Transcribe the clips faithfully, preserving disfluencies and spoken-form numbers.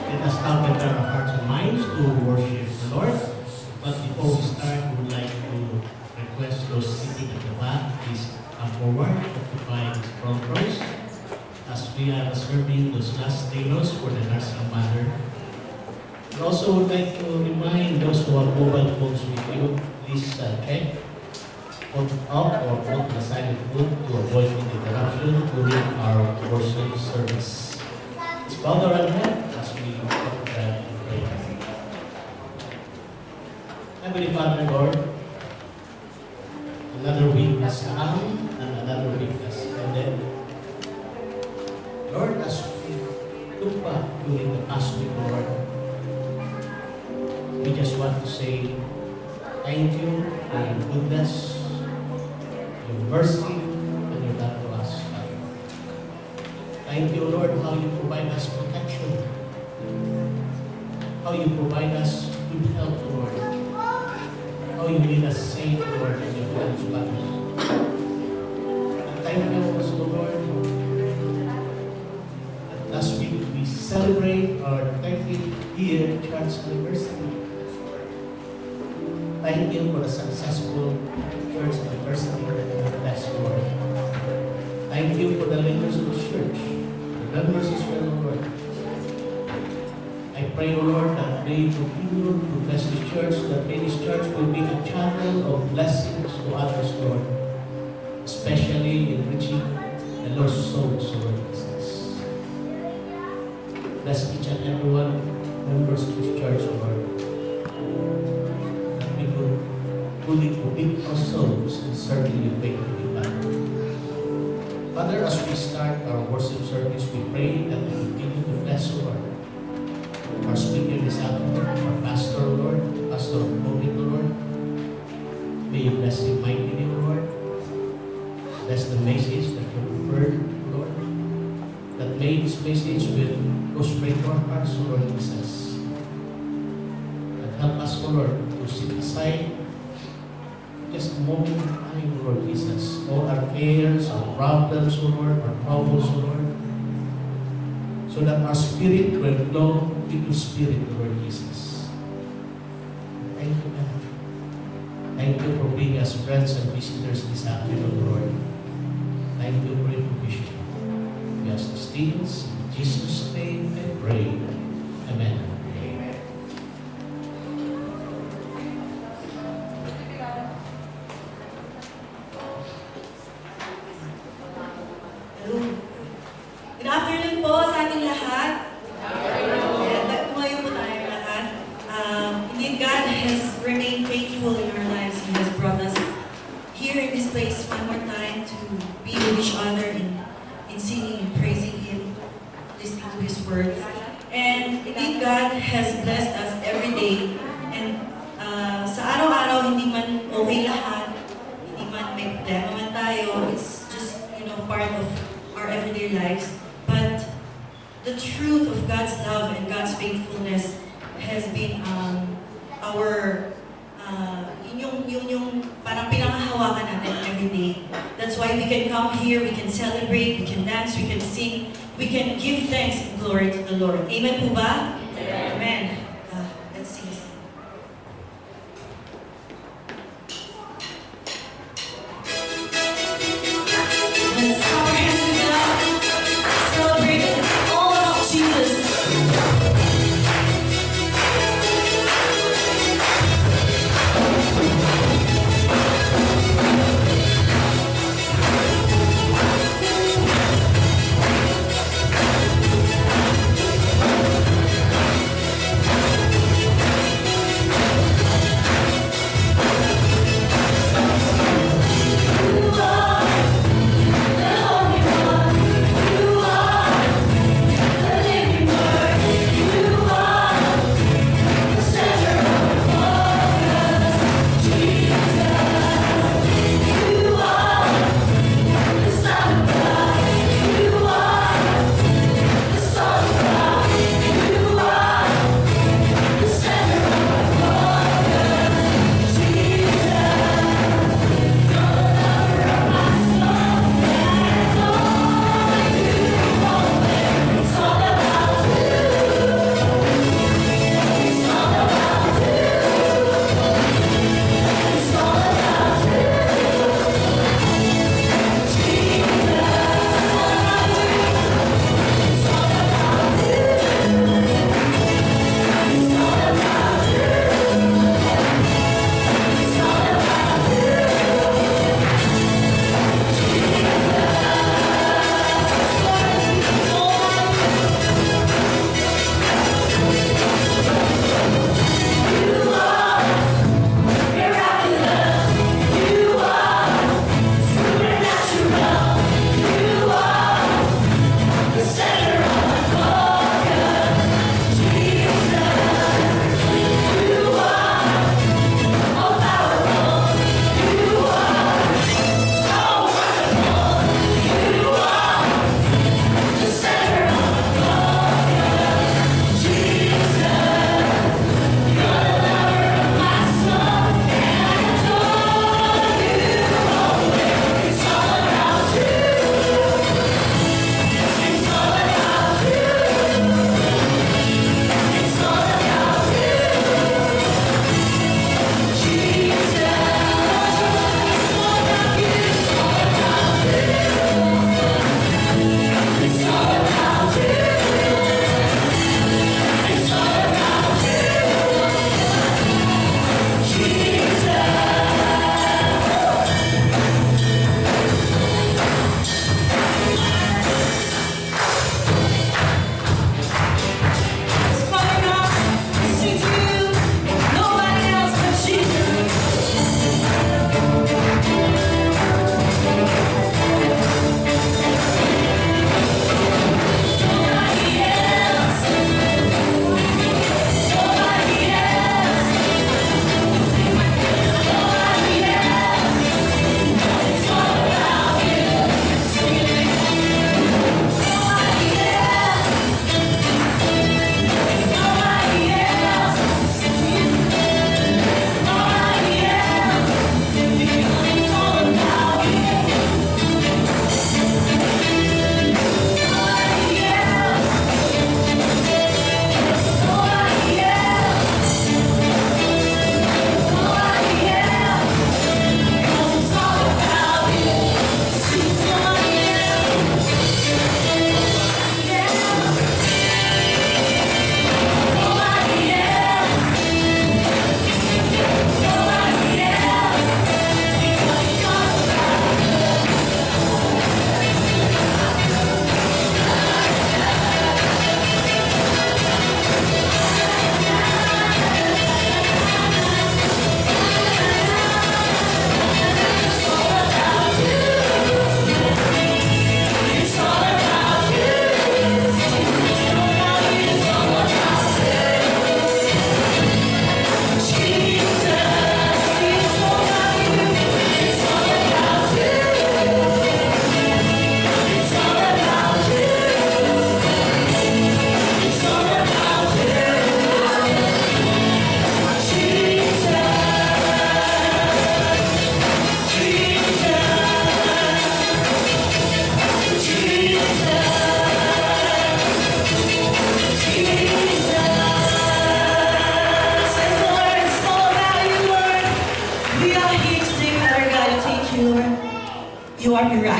Let us now prepare our hearts and minds to worship the Lord. But before we start, we would like to request those sitting at the back, please come forward, occupy these front rows, as we are serving those last tables for the nursing mother. We also would like to remind those who have mobile phones with you, please uh, check, put up or put the silent mode to avoid interruption during our worship service. Let's bow our head as we put that in prayer. Heavenly Father, Lord, another week has come and another week has ended. Lord, as we look back during the past week, Lord, we just want to say thank you for your goodness, your mercy, and your love to us, Father. Thank you, Lord, how you provide us protection, how you provide us good health, Lord, how you made us safe, Lord, in your hands, Father. And thank you also, Lord, that last week we celebrate our thirtieth year church anniversary. Thank you for the successful church anniversary that you have blessed, Lord. Thank you for the leaders of the church, the members as well, Lord. I pray, O Lord, that may you continue to bless the church, that may this church will be a channel of blessings to others, Lord, especially in reaching the lost souls, Lord Jesus. Bless each and every one members of this church, Lord. Fully commit ourselves and serving you faithfully, Father. Father, as we start our worship service, we pray that you continue to bless, Lord, our speaker this afternoon, our pastor, Lord, Pastor Bobby, Lord. May you bless him mightily, Lord. Bless the message that you heard, Lord. That may this message will go straight to our hearts, Lord Jesus. And help us, Lord, to sit aside just a moment in time, Lord Jesus. All our cares, our problems, O Lord, our troubles, O Lord, so that our spirit will flow with your spirit, Lord Jesus. Thank you, God. Thank you for being as friends and visitors this afternoon, Lord. Thank you for your provision. We ask these things in Jesus' name and pray. Amen. Amen po ba? Amen. Uh, let's sing. Let's throw our hands together. Celebrate it. It's all about Jesus. We'll be right back.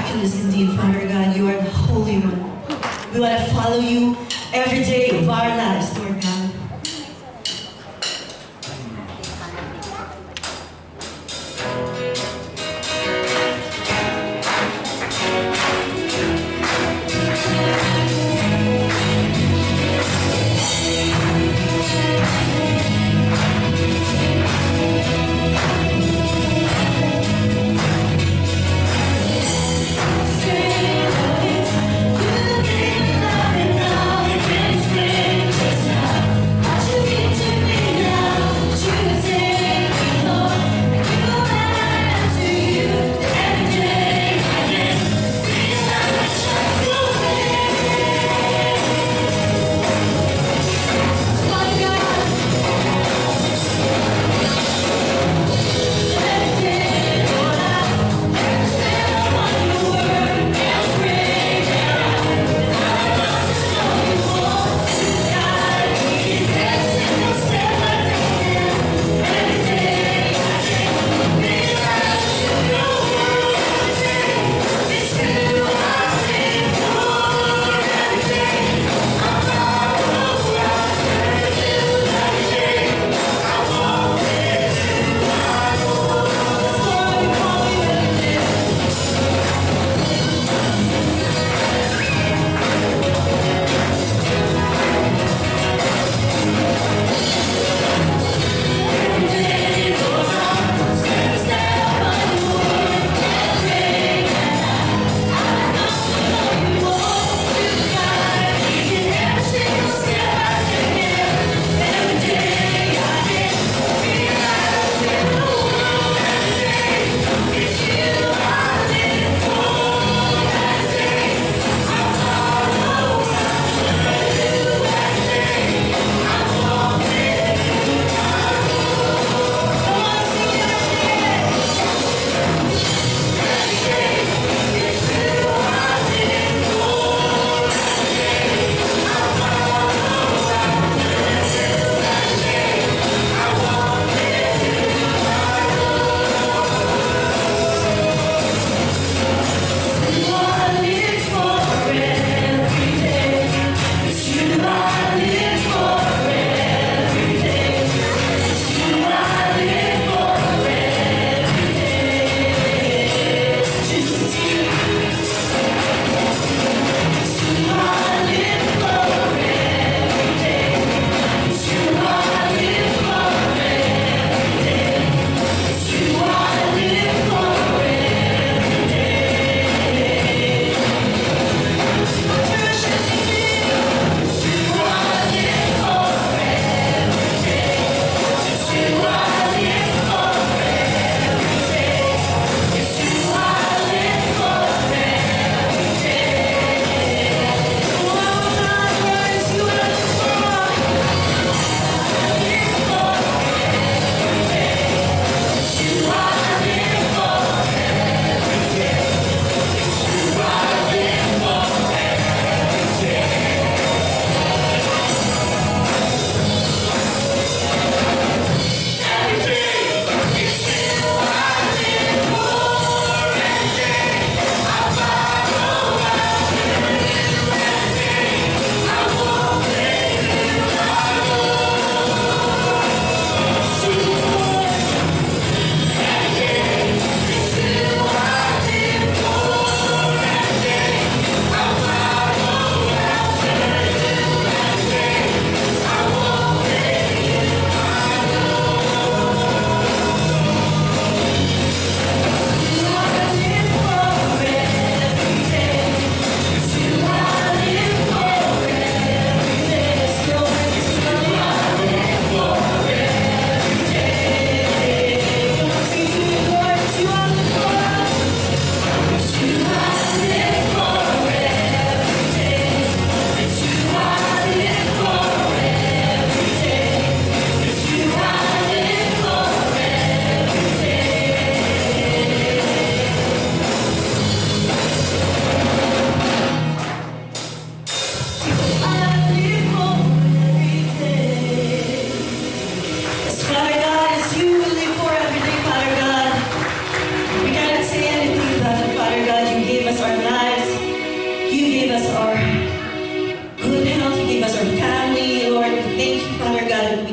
Yes, indeed, Father God, you are the Holy One. We want to follow you every day of our lives, Lord God. You gave love and now it can spring just now.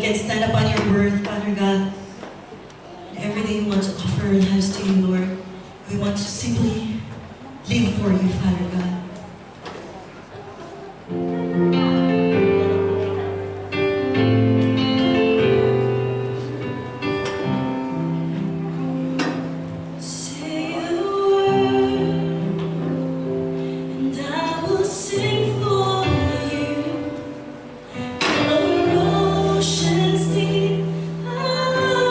can stand up on your word, Father God. And every day we want to offer our lives to you, Lord. We want to simply live for you, Father God. Oceans deep,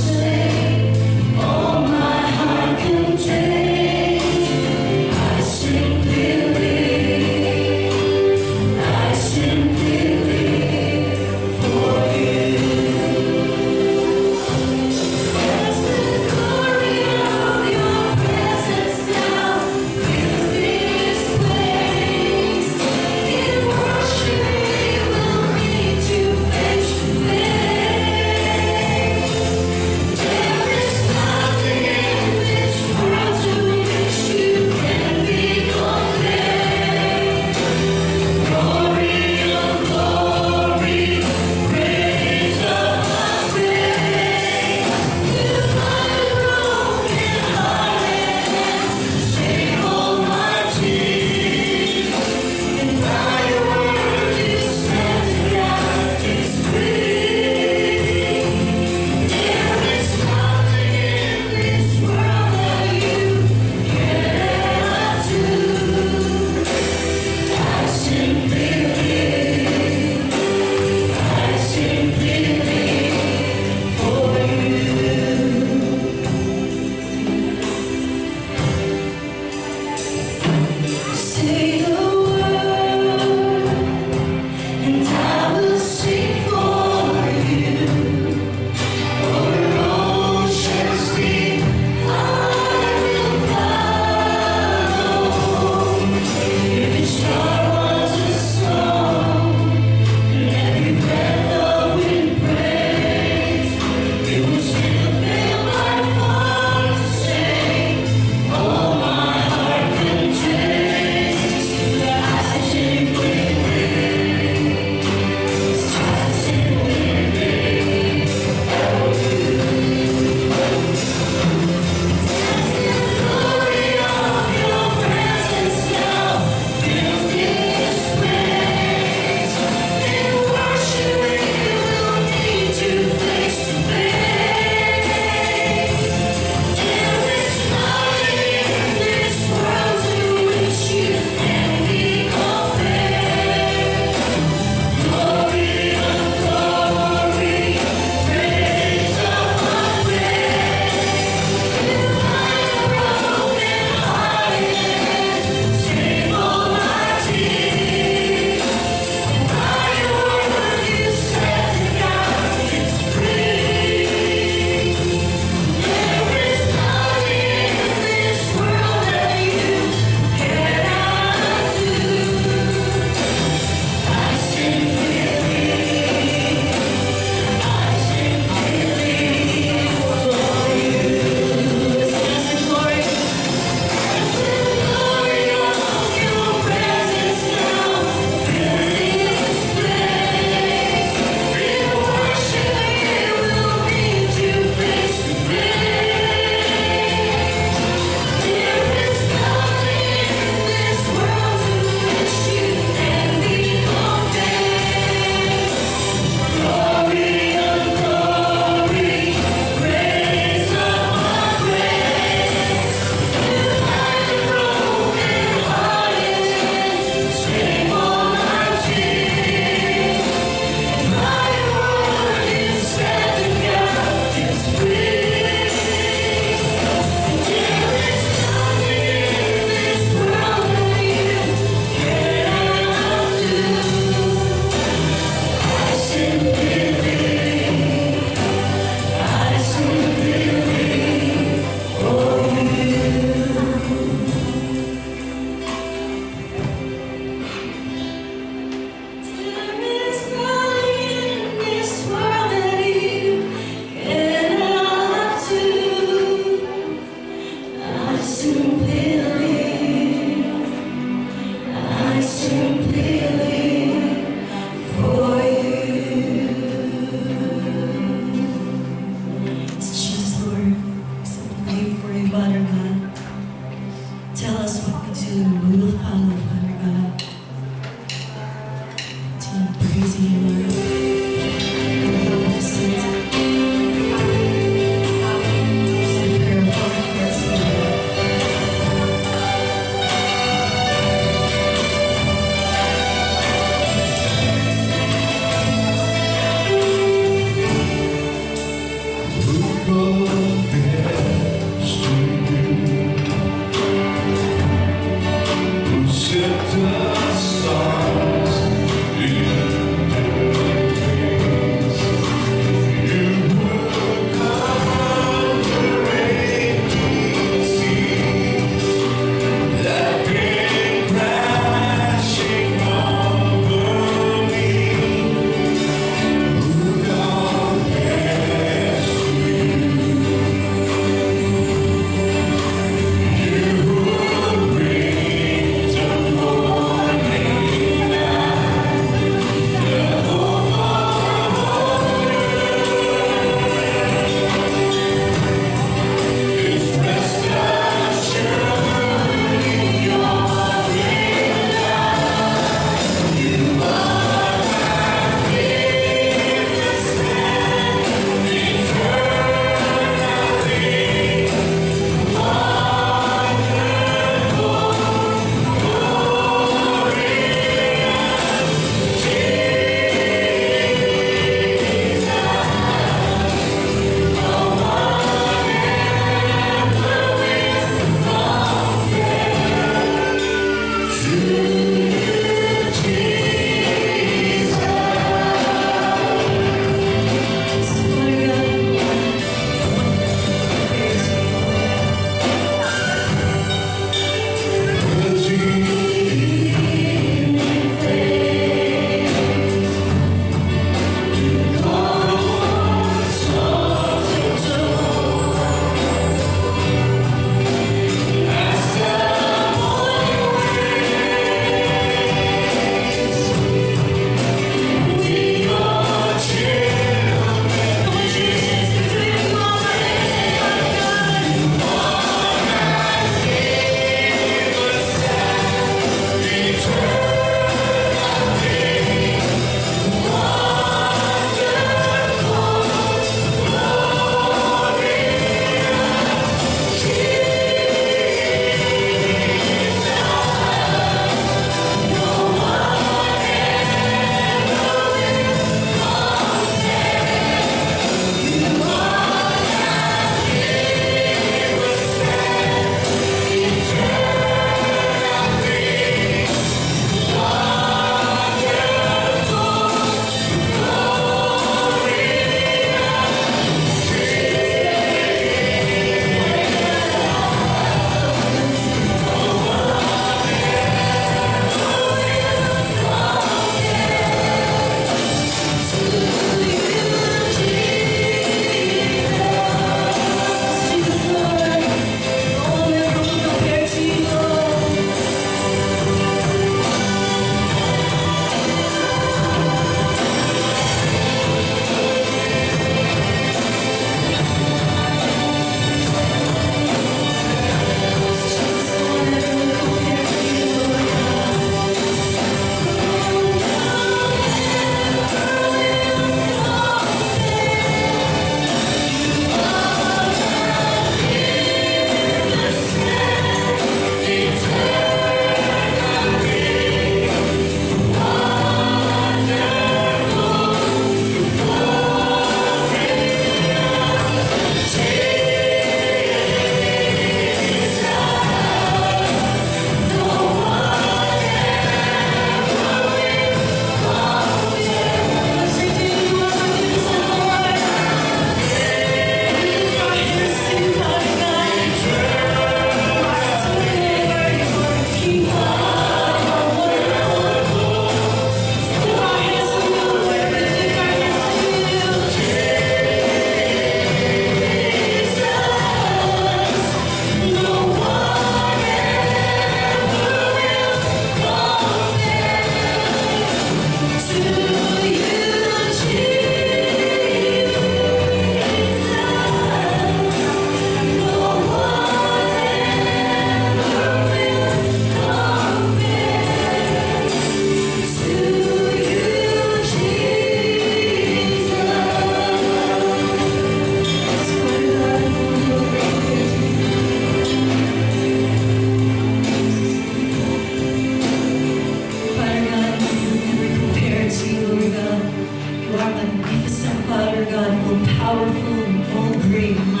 Father God, all powerful, all great,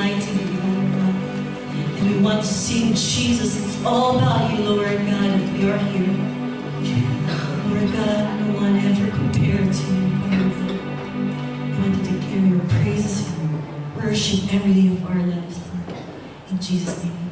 We want to sing Jesus. It's all about you, Lord God, as we are here. Lord God, no one ever compared to you, Father. We want to declare your praises and worship every day of our lives, Lord. In Jesus' name.